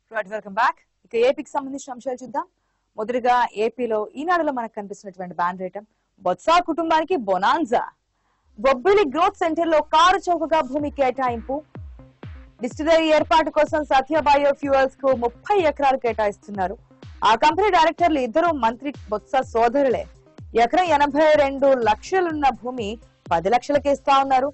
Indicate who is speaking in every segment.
Speaker 1: Right, welcome back. ఇక ఏపీకి సంబంధించిన అంశాలు చూద్దాం. మొదటిగా ఏపీలో ఈనాడులో మనకు కనిపిస్తున్నటువంటి బ్యాన్ రేటం బొత్స కుటుంబానికి బొనాన్జా. బొబ్బిలి గ్రోత్ సెంటర్ లో కారు చౌకగా భూమి కేటాయింపు. డిస్టిలరీ ఏర్పాటు కోసం సత్య బయో ఫ్యూయల్స్ కు 30 ఎకరాలు కేటాయిస్తున్నారు. ఆ కంపెనీ డైరెక్టర్లు ఇద్దరు మంత్రి బొత్స సోదరులే. ఎకరం 82 లక్షలున్న భూమి 10 లక్షలకి ఇస్తా ఉన్నారు.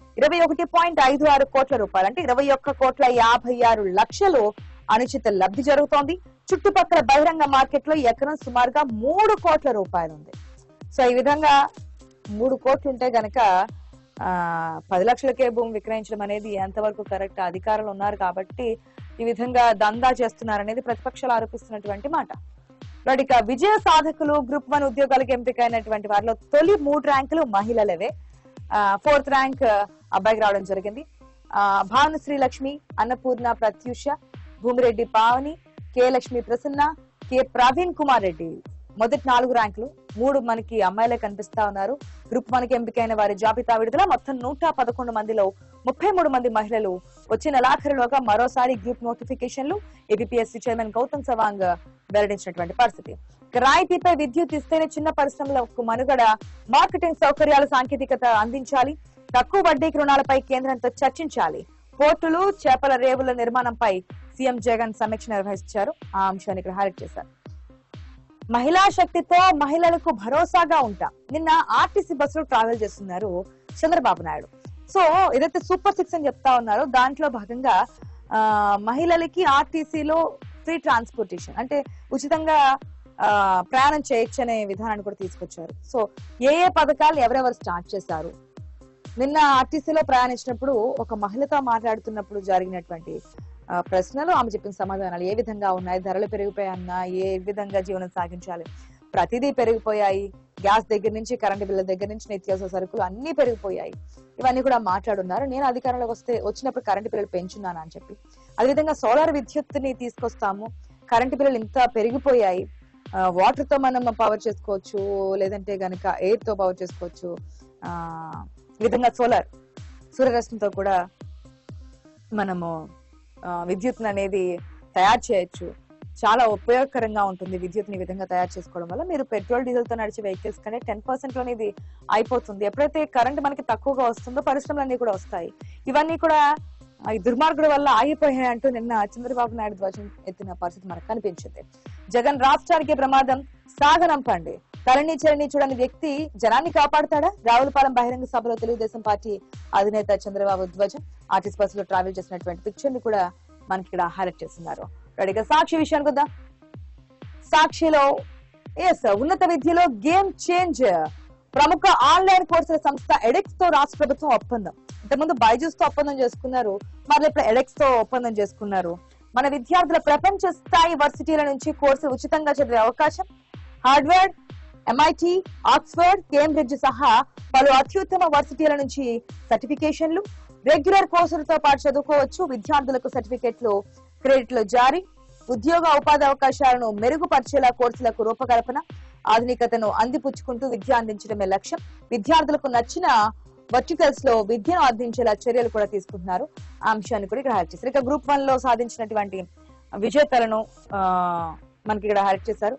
Speaker 1: 21.56 కోట్ల రూపాయలు అంటే 21,56 లక్షలు అనుచిత లబ్ధి జరుగుతోంది. చుట్టుపక్కల బహిరంగ మార్కెట్ లో ఎకరం సుమారుగా 3 కోట్ల రూపాయలు ఉంది. సో ఈ విధంగా 3 కోట్లు ఉంటే గనక 10 లక్షలకే భూమి విక్రయించడం అనేది ఎంతవరకు కరెక్ట్? అధికారులు ఉన్నారు కాబట్టి ఈ విధంగా దందా చేస్తున్నారనేది ప్రతిపక్షాలు ఆరోపిస్తున్నటువంటి మాట. ఇక విజయ సాధకులు గ్రూప్ 1 ఉద్యోగాలకు ఎంపికైనటువంటి వారిలో తొలి 3 ర్యాంకులు మహిళలవే. 4th ర్యాంక్ అబ్బాయికి రావడం జరిగింది. భాను శ్రీలక్ష్మి, అన్నపూర్ణ ప్రత్యూష, భూమిరెడ్డి పావని, కె లక్ష్మి ప్రసన్న, కె ప్రవీణ్ కుమార్ రెడ్డి మొదటి 4 ర్యాంకులు. 3 మనకి అమ్మాయిలే కనిపిస్తా ఉన్నారు. గ్రూప్ 1 ఎంపికైన వారి జాబితా విడుదల. మొత్తం 111 మందిలో 33 మంది మహిళలు. వచ్చే నెలాఖరులోగా మరోసారి గ్రూప్ నోటిఫికేషన్లు ఏపీఎస్సీ చైర్మన్ గౌతమ్ సవాంగ్ వెల్లడించినటువంటి పరిస్థితి. రాయితీపై విద్యుత్ ఇస్తేనే చిన్న పరిశ్రమలకు మనుగడ. మార్కెటింగ్ సౌకర్యాలు, సాంకేతికత అందించాలి. తక్కువ వడ్డీకి రుణాలపై కేంద్రంతో చర్చించాలి. పోర్టులు, చేపల రేవుల నిర్మాణంపై సీఎం జగన్ సమీక్ష నిర్వహించారు. ఆ అంశాన్ని ఇక్కడ హైలైట్ చేశారు. మహిళా శక్తితో మహిళలకు భరోసాగా ఉంటాం. నిన్న ఆర్టీసీ బస్సులో ట్రావెల్ చేస్తున్నారు చంద్రబాబు నాయుడు. సో ఏదైతే సూపర్ 6 అని చెప్తా ఉన్నారో దాంట్లో భాగంగా మహిళలకి ఆర్టీసీలో ఫ్రీ ట్రాన్స్పోర్టేషన్ అంటే ఉచితంగా ప్రయాణం చేయొచ్చు అనే విధానాన్ని కూడా తీసుకొచ్చారు. సో ఏ పథకాలు ఎవరెవరు స్టార్ట్ చేశారు? నిన్న ఆర్టీసీలో ప్రయాణించినప్పుడు ఒక మహిళతో మాట్లాడుతున్నప్పుడు జరిగినటువంటి ప్రశ్నలు, ఆమె చెప్పిన సమాధానాలు ఏ విధంగా ఉన్నాయి? ధరలు పెరిగిపోయాయన్నా, ఏ విధంగా జీవనం సాగించాలి? ప్రతిదీ పెరిగిపోయాయి. గ్యాస్ దగ్గర నుంచి, కరెంటు బిల్లుల దగ్గర నుంచి, నిత్యావసర సరుకులు అన్ని పెరిగిపోయాయి. ఇవన్నీ కూడా మాట్లాడున్నారు. నేను అధికారంలోకి వచ్చినప్పుడు కరెంటు బిల్లులు పెంచున్నాను అని చెప్పి, అదేవిధంగా సోలార్ విద్యుత్తుని తీసుకొస్తాము. కరెంటు బిల్లులు ఇంత పెరిగిపోయాయి. వాటర్ తో మనం పవర్ చేసుకోవచ్చు, లేదంటే గనక ఎయిర్ తో పవర్ చేసుకోవచ్చు. ఈ విధంగా సూర్యరశ్మితో కూడా మనము విద్యుత్ అనేది తయారు చేయొచ్చు. చాలా ఉపయోగకరంగా ఉంటుంది విద్యుత్ని ఈ విధంగా తయారు చేసుకోవడం వల్ల. మీరు పెట్రోల్ డీజిల్ తో నడిచే వెహికల్స్ కనే 10% లోనే ఇది అయిపోతుంది. ఎప్పుడైతే కరెంట్ మనకి తక్కువగా వస్తుందో పరిశ్రమలన్నీ కూడా వస్తాయి. ఇవన్నీ కూడా ఈ దుర్మార్గుల వల్ల ఆగిపోయాయి అంటూ నిన్న చంద్రబాబు నాయుడు ధ్వజం ఎత్తిన పరిస్థితి మనకు కనిపించింది. జగన్ రాష్ట్రానికి ప్రమాదం, సాగనంపండి. తలని చరణి చూడని వ్యక్తి జనాన్ని కాపాడతాడా? రావులపాలెం బహిరంగ సభలో తెలుగుదేశం పార్టీ అధినేత చంద్రబాబు ధ్వజం ఆర్టీసీ బస్సులో ట్రావెల్ చేసినటువంటి పిక్చర్ ని కూడా మనకి ఇక్కడ హైలైట్ చేస్తున్నారు. రెడీగా సాక్షి విషయానికి వద్దాం. సాక్షిలో ఉన్నత విద్యలో గేమ్ చేంజ్. ప్రముఖ ఆన్లైన్ కోర్సుల సంస్థ ఎడెక్స్ తో రాష్ట్ర ప్రభుత్వం ఒప్పందం. ఇంతకుముందు బైజూస్ తో ఒప్పందం చేసుకున్నారు, మరి ఇప్పుడు ఎడెక్స్ తో ఒప్పందం చేసుకున్నారు. మన విద్యార్థుల ప్రపంచ స్థాయి వర్సిటీల నుంచి కోర్సులు ఉచితంగా చదివే అవకాశం. హార్డ్వేర్, MIT, ఆక్స్ఫర్డ్, కేంబ్రిడ్జ్ సహా పలు అత్యుత్తమ వర్సిటీల నుంచి సర్టిఫికేషన్లు. రెగ్యులర్ కోర్సులతో పాటు చదువుకోవచ్చు. విద్యార్థులకు సర్టిఫికెట్లు, క్రెడిట్లు జారీ. ఉద్యోగ ఉపాధి అవకాశాలను మెరుగుపరిచేలా కోర్సులకు రూపకల్పన. ఆధునికతను అందిపుచ్చుకుంటూ విద్య అందించడమే లక్ష్యం. విద్యార్థులకు నచ్చిన వర్టికల్స్ లో విద్యను అందించేలా చర్యలు కూడా తీసుకుంటున్నారు. ఆ అంశాన్ని కూడా ఇక్కడ హైలైట్ చేశారు. ఇక గ్రూప్ 1 లో సాధించినటువంటి విజేతలను మనకి ఇక్కడ హైలైట్ చేశారు.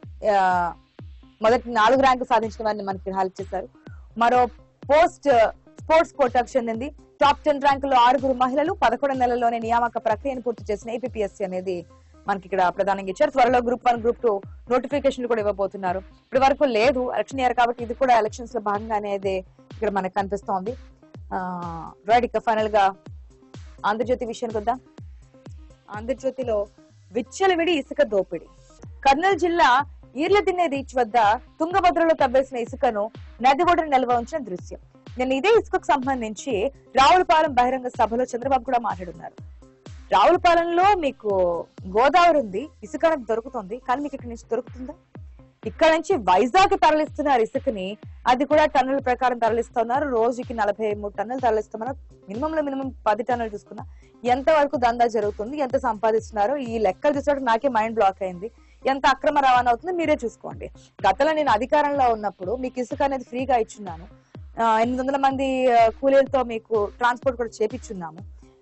Speaker 1: మొదటి 4 ర్యాంకు సాధించిన వారిని మనకి హైలైట్ చేశారు. మరో స్పోర్ట్స్ కోటాకు చెందింది. టాప్ 10 ర్యాంకుల్లో 6 మహిళలు. 11 నెలల్లోనే నియామక ప్రక్రియను పూర్తి చేసిన ఏపీఎస్సీ అనేది మనకి ఇక్కడ ప్రధానంగా ఇచ్చారు. త్వరలో గ్రూప్ 1, గ్రూప్ 2 నోటిఫికేషన్ కూడా ఇవ్వబోతున్నారు. ఇప్పటి వరకు లేదు, ఎలక్షన్ ఇయర్ కాబట్టి ఇది కూడా ఎలక్షన్స్ లో భాగంగా అనేది ఇక్కడ మనకు కనిపిస్తోంది. రైట్, ఇక ఫైనల్ గా ఆంధ్రజ్యోతి విషయానికి వద్దాం. ఆంధ్రజ్యోతిలో విచ్చలవిడి ఇసుక దోపిడీ. కర్నూలు జిల్లా ఈర్లదిన్నె రీచ్ వద్ద తుంగభద్రలో తవ్వేసిన ఇసుకను నది ఒడ్డున నిల్వ ఉంచిన దృశ్యం. నేను ఇదే ఇసుకకు సంబంధించి రావులపాలెం బహిరంగ సభలో చంద్రబాబు కూడా మాట్లాడున్నారు. రావులపాలెంలో మీకు గోదావరి ఉంది, ఇసుక దొరుకుతుంది, కానీ మీకు ఇక్కడ నుంచి దొరుకుతుందా? ఇక్కడ నుంచి వైజాగ్ తరలిస్తున్నారు ఇసుకని. అది కూడా టన్నుల ప్రకారం తరలిస్తున్నారు. రోజుకి 43 టన్నులు తరలిస్తున్నారు. మినిమం 10 టన్నులు చూసుకున్నా ఎంత వరకు దందా జరుగుతుంది, ఎంత సంపాదిస్తున్నారు, ఈ లెక్కలు చూసినట్టు నాకే మైండ్ బ్లాక్ అయింది. ఎంత అక్రమ రవాణా అవుతుందో మీరే చూసుకోండి. గతంలో నేను అధికారంలో ఉన్నప్పుడు మీకు ఇసుక అనేది ఫ్రీగా ఇచ్చున్నాను. 800 మంది కూలీలతో మీకు ట్రాన్స్పోర్ట్ కూడా చేపించున్నాము.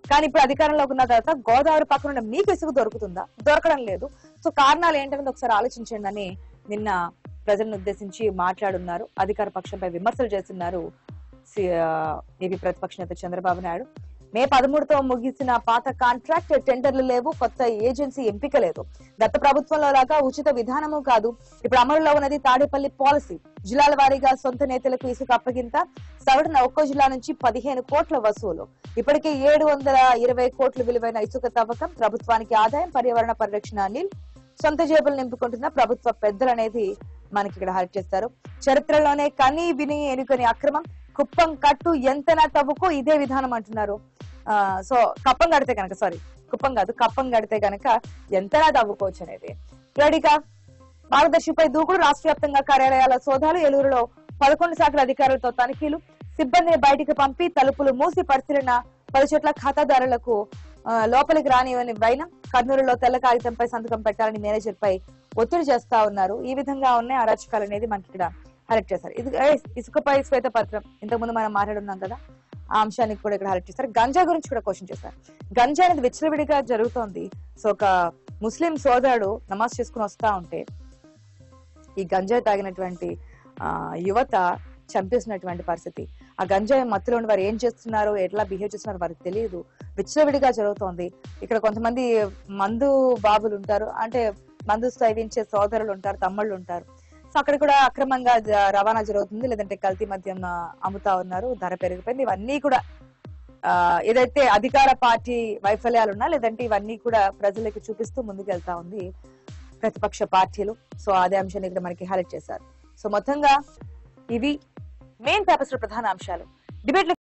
Speaker 1: కానీ ఇప్పుడు అధికారంలోకి ఉన్న తర్వాత గోదావరి పక్కన ఉన్న మీకు ఇసుక దొరుకుతుందా? దొరకడం లేదు. సో కారణాలు ఏంటనేది ఒకసారి ఆలోచించండి అని నిన్న ప్రజలను ఉద్దేశించి మాట్లాడున్నారు. అధికార పక్షంపై విమర్శలు చేస్తున్నారు ఏపీ ప్రతిపక్ష నేత చంద్రబాబు నాయుడు. మే 13తో ముగిసిన పాత కాంట్రాక్ట్, టెండర్లు లేవు, కొత్త ఏజెన్సీ ఎంపిక లేదు. గత ప్రభుత్వంలో లాగా ఉచిత విధానము కాదు. ఇప్పుడు అమలులో ఉన్నది తాడేపల్లి పాలసీ. జిల్లాల వారీగా సొంత నేతలకు ఇసుక అప్పగింత, సగటున ఒక్కో జిల్లా నుంచి 15 కోట్ల వసూలు. ఇప్పటికే 720 కోట్ల విలువైన ఇసుక తవ్వకం. ప్రభుత్వానికి ఆదాయం, పర్యావరణ పరిరక్షణ అనిల్ సొంత జేబులు నింపుకుంటున్న ప్రభుత్వ పెద్దలనేది మనకి ఇక్కడ హైలైట్ చేస్తారు. చరిత్రలోనే కని విని ఎనుకొని అక్రమం, కుప్పం కట్టు ఎంతనా తవ్వుకో ఇదే విధానం అంటున్నారు. సో కుప్పం కడితే గనక ఎంతనా తవ్వుకోవచ్చు అనేది. రెడీగా మార్గదర్శిపై దూకుడు, రాష్ట్ర వ్యాప్తంగా కార్యాలయాల సోదాలు. ఏలూరులో 11 శాఖల అధికారులతో తనిఖీలు. సిబ్బందిని బయటికి పంపి తలుపులు మూసి పరిశీలన. 10 చోట్ల ఖాతాదారులకు లోపలికి రానివని వైనం. కర్నూలులో తెల్ల కాగితంపై సంతకం పెట్టాలని మేనేజర్ పై ఒత్తిడి చేస్తా ఉన్నారు. ఈ విధంగా ఉన్నాయి అరాచకాలు అనేది మనకి ఇక్కడ హైలైట్ చేశారు. ఇది ఇసుకపై శ్వేతపత్రం ఇంతకుముందు మనం మాట్లాడున్నాం కదా, ఆ అంశానికి కూడా ఇక్కడ హైలైట్ చేశారు. గంజా గురించి కూడా క్వశ్చన్ చేశారు. గంజా అనేది విచ్చలవిడిగా జరుగుతోంది. సో ఒక ముస్లిం సోదరుడు నమాజ్ చేసుకుని వస్తా ఉంటే ఈ గంజాయి తాగినటువంటి యువత చంపేసినటువంటి పరిస్థితి. ఆ గంజాయి మత్తులోని వారు ఏం చేస్తున్నారు, ఎట్లా బిహేవ్ చేస్తున్నారు వారికి తెలియదు. విచ్చలవిడిగా జరుగుతోంది. ఇక్కడ కొంతమంది మందు బాబులు ఉంటారు, అంటే మందు సేవించే సోదరులు ఉంటారు, తమ్ముళ్ళు ఉంటారు. సో అక్కడ కూడా అక్రమంగా రవాణా జరుగుతుంది, లేదంటే కల్తీ మద్యం అమ్ముతా ఉన్నారు, ధర పెరిగిపోయింది. ఇవన్నీ కూడా ఏదైతే అధికార పార్టీ వైఫల్యాలు ఉన్నా, లేదంటే ఇవన్నీ కూడా ప్రజలకు చూపిస్తూ ముందుకు వెళ్తా ఉంది ప్రతిపక్ష పార్టీలు. సో అదే అంశాన్ని ఇక్కడ మనకి హైలైట్ చేశారు. సో మొత్తంగా ఇవి మెయిన్ పేపర్స్ లో ప్రధాన అంశాలు. డిబేట్